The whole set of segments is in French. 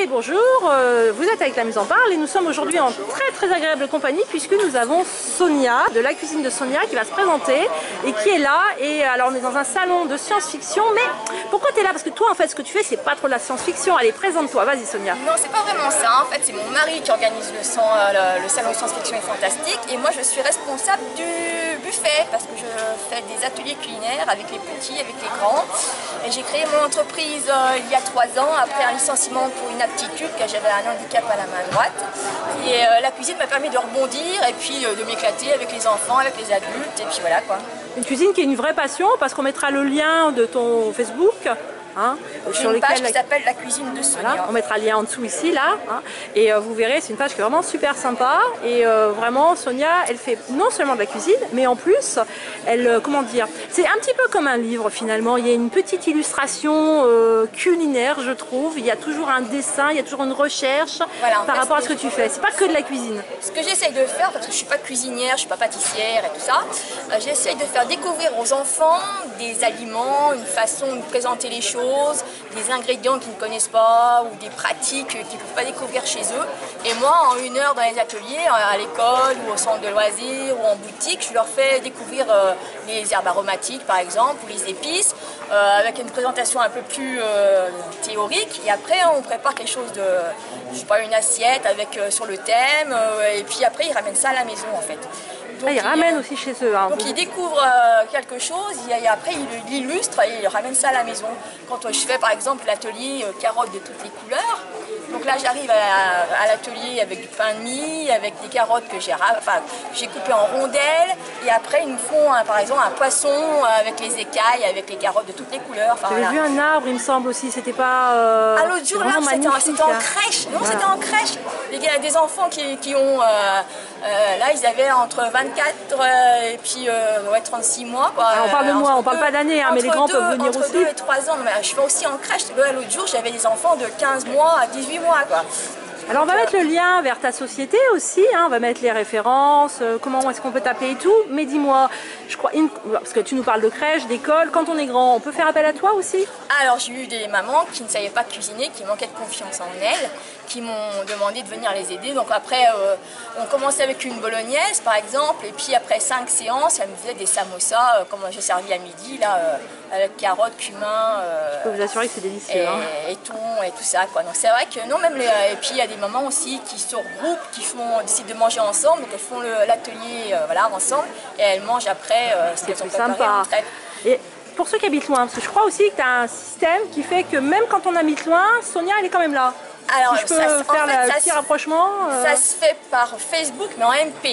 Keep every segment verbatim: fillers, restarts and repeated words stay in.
bonjour, euh, vous êtes avec La Muse en Parle et nous sommes aujourd'hui en très très agréable compagnie puisque nous avons Sonia, de la cuisine de Sonia, qui va se présenter et qui est là. Et alors on est dans un salon de science-fiction, mais pourquoi tu es là? Parce que toi en fait ce que tu fais c'est pas trop de la science-fiction. Allez, présente-toi, vas-y Sonia. Non, c'est pas vraiment ça, en fait c'est mon mari qui organise le, sang, le, le salon de science-fiction et fantastique et moi je suis responsable du buffet parce que je fais des ateliers culinaires avec les petits, avec les grands. Et j'ai créé mon entreprise euh, il y a trois ans après un licenciement pour une aptitude, car j'avais un handicap à la main droite. Et euh, la cuisine m'a permis de rebondir et puis euh, de m'éclater avec les enfants, avec les adultes, et puis voilà quoi. Une cuisine qui est une vraie passion, parce qu'on mettra le lien de ton Facebook. Hein, sur une page qui s'appelle La Cuisine de Sonia. Voilà, on mettra le lien en dessous ici, là. Hein, et euh, vous verrez, c'est une page qui est vraiment super sympa. Et euh, vraiment, Sonia, elle fait non seulement de la cuisine, mais en plus, elle, euh, comment dire, c'est un petit peu comme un livre finalement. Il y a une petite illustration euh, culinaire, je trouve. Il y a toujours un dessin, il y a toujours une recherche voilà, par rapport à ce que tu fais. C'est pas que de la cuisine. Ce que j'essaye de faire, parce que je suis pas cuisinière, je suis pas pâtissière et tout ça, euh, j'essaye de faire découvrir aux enfants des aliments, une façon de présenter les choses, des ingrédients qu'ils ne connaissent pas ou des pratiques qu'ils ne peuvent pas découvrir chez eux. Et moi, en une heure dans les ateliers, à l'école ou au centre de loisirs ou en boutique, je leur fais découvrir euh, les herbes aromatiques par exemple ou les épices euh, avec une présentation un peu plus euh, théorique. Et après, on prépare quelque chose de, je sais pas, une assiette avec euh, sur le thème euh, et puis après, ils ramènent ça à la maison en fait. Donc, ah, ils ramènent aussi chez eux. Hein, donc vous... ils découvrent euh, quelque chose et, et après ils l'illustrent et ils ramènent ça à la maison. Quand euh, je fais par exemple l'atelier euh, carottes de toutes les couleurs, donc là j'arrive à, à l'atelier avec du pain de mie, avec des carottes que j'ai enfin, coupées en rondelles et après ils me font hein, par exemple un poisson euh, avec les écailles, avec les carottes de toutes les couleurs. Enfin, J'avais voilà. vu un arbre il me semble aussi, c'était pas... Euh... Ah l'autre jour l'arbre c'était en, en crèche, non voilà. C'était en crèche. Il y a des enfants qui, qui ont... Euh, euh, là ils avaient entre vingt-quatre euh, et puis euh, ouais, trente-six mois. Quoi. Alors, on parle de mois, on parle pas d'années, hein, mais les grands deux, peuvent venir entre aussi. Entre deux et trois ans, mais je vais aussi en crèche. L'autre jour j'avais des enfants de quinze mois à dix-huit mois. Quoi. Alors on va mettre le lien vers ta société aussi, hein, on va mettre les références, euh, comment est-ce qu'on peut t'appeler et tout, mais dis-moi, je crois, une, parce que tu nous parles de crèche, d'école, quand on est grand, on peut faire appel à toi aussi? Alors j'ai eu des mamans qui ne savaient pas cuisiner, qui manquaient de confiance en elles, qui m'ont demandé de venir les aider, donc après euh, on commençait avec une bolognaise par exemple, et puis après cinq séances, elles me faisaient des samosas, euh, comme j'ai servi à midi, là, euh, avec carottes, cumin, euh, je peux vous assurer que c'est délicieux. Et, hein. et thon et tout ça, quoi. Donc c'est vrai que non, même les, et puis il y a des mamans aussi qui se regroupent, qui font, décident de manger ensemble, donc elles font l'atelier euh, voilà, ensemble et elles mangent après euh, ce qu'elles ont préparé. Sympa. Et pour ceux qui habitent loin, parce que je crois aussi que tu as un système qui fait que même quand on habite loin, Sonia elle est quand même là. Alors, si je peux ça, faire en fait, le petit rapprochement. Euh... Ça se fait par Facebook, mais en M P.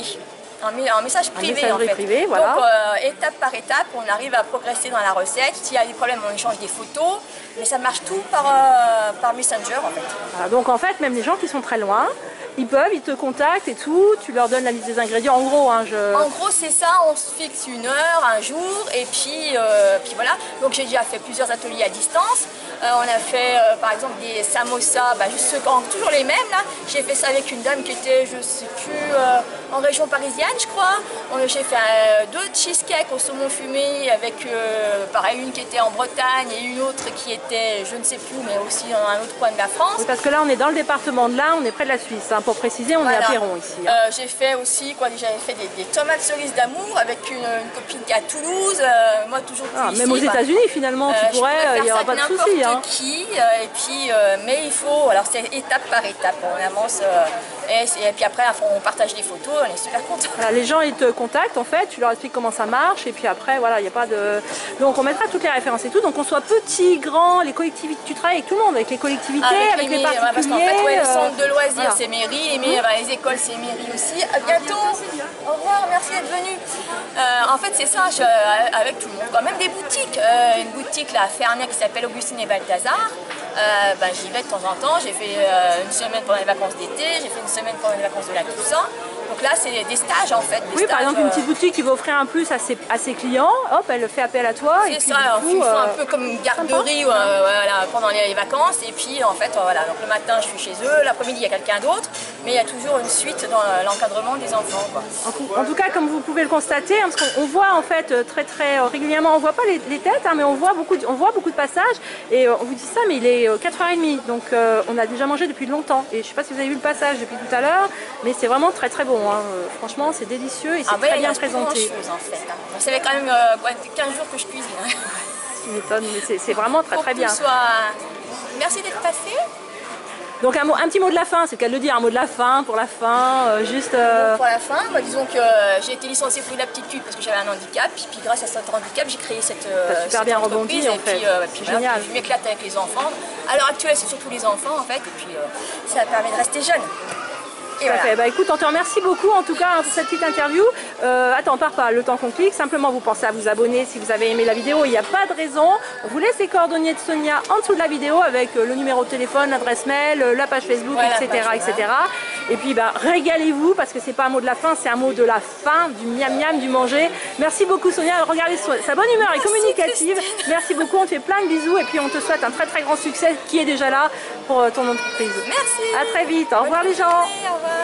Un message privé en fait. Privé, voilà. Donc euh, étape par étape, on arrive à progresser dans la recette. S'il y a des problèmes, on échange des photos. Mais ça marche tout par, euh, par Messenger en fait. Voilà, donc en fait, même les gens qui sont très loin, ils peuvent, ils te contactent et tout, tu leur donnes la liste des ingrédients. En gros, hein, je... En gros, c'est ça, on se fixe une heure, un jour, et puis, euh, puis voilà. Donc j'ai déjà fait plusieurs ateliers à distance. Euh, on a fait euh, par exemple des samosas, bah, juste, toujours les mêmes là. J'ai fait ça avec une dame qui était, je sais plus, euh, en région parisienne, je crois. J'ai fait euh, deux cheesecakes au saumon fumé avec, euh, pareil, une qui était en Bretagne et une autre qui était, je ne sais plus, mais aussi dans un autre coin de la France. Oui, parce que là, on est dans le département de l'Ain, on est près de la Suisse. Hein. Pour préciser, on voilà. est à Péron ici. Hein. Euh, j'ai fait aussi, quoi, j'avais fait des, des tomates cerises d'amour avec une, une copine qui est à Toulouse. Euh, moi, toujours ah, ici, même aux bah, États-Unis, finalement, tu euh, pourrais, il n'y aura pas de souci. Hein. Qui, euh, et puis, euh, mais il faut, alors c'est étape par étape, on avance. Euh, et, et puis après, on partage les photos, on est super contents. Voilà, les gens, ils te contactent en fait, tu leur expliques comment ça marche, et puis après, voilà, il n'y a pas de. Donc on mettra toutes les références et tout, donc on soit petit, grand, les collectivités, tu travailles avec tout le monde, avec les collectivités, avec, avec les, les particuliers. Parce qu'en fait, ouais, le centre de loisirs, voilà. c'est mairie, et mais, bah, les écoles, c'est mairie aussi. À bientôt. Au revoir, merci d'être venu. Euh, en fait, c'est ça, je, avec tout le monde, quand même des boutiques. Euh, une boutique là, à Ferney qui s'appelle Augustine et Balthazar. Euh, ben, j'y vais de temps en temps, j'ai fait euh, une semaine pendant les vacances d'été, j'ai fait une semaine pendant les vacances de la Toussaint. Donc là, c'est des stages en fait. Des oui, stages, par exemple, euh... une petite boutique qui va offrir un plus à ses, à ses clients, hop, elle fait appel à toi. C'est ça, en coup, euh... un peu comme une garderie euh, voilà, pendant les vacances. Et puis en fait, voilà, donc le matin, je suis chez eux, l'après-midi, il y a quelqu'un d'autre. mais il y a toujours une suite dans l'encadrement des enfants, quoi. En, en tout cas, comme vous pouvez le constater, hein, parce qu'on voit en fait très très régulièrement, on voit pas les, les têtes, hein, mais on voit beaucoup, de, on voit beaucoup de passages. Et euh, on vous dit ça, mais il est quatre heures trente, donc euh, on a déjà mangé depuis longtemps. Et je sais pas si vous avez vu le passage depuis tout à l'heure, mais c'est vraiment très très bon. Hein. Franchement, c'est délicieux et c'est ah, bah, très bien présenté. Chose, en fait, hein. Ça fait quand même euh, quinze jours que je cuisine. Hein. Tu m'étonnes, mais c'est vraiment très Pour très bien. Soit... Merci d'être passé. Donc un, mot, un petit mot de la fin, c'est le cas de le dire, un mot de la fin, pour la fin, euh, juste... Euh... Pour la fin, bah, disons que euh, j'ai été licenciée pour l'aptitude parce que j'avais un handicap, puis, puis grâce à cet handicap, j'ai créé cette, euh, super cette bien entreprise, rebondi, en et fait. puis, euh, puis génial. Voilà, je m'éclate avec les enfants. À l'heure actuelle, c'est surtout les enfants, en fait, et puis euh, ça permet de rester jeune. Tout à fait. Bah, écoute, on te remercie beaucoup en tout cas hein, pour cette petite interview. Euh, attends, on part pas le temps qu'on clique. Simplement, vous pensez à vous abonner si vous avez aimé la vidéo. Il n'y a pas de raison. On vous laisse les coordonnées de Sonia en dessous de la vidéo avec euh, le numéro de téléphone, l'adresse mail, euh, la page Facebook, ouais, et cetera, page, et cetera. Ouais. Et puis, bah, régalez-vous parce que c'est pas un mot de la fin, c'est un mot de la fin, du miam miam, du manger. Merci beaucoup, Sonia. Regardez, sa bonne humeur est communicative. Christine. Merci beaucoup. On te fait plein de bisous et puis on te souhaite un très très grand succès qui est déjà là pour euh, ton entreprise. Merci. À très vite. Au revoir les gens. Au revoir.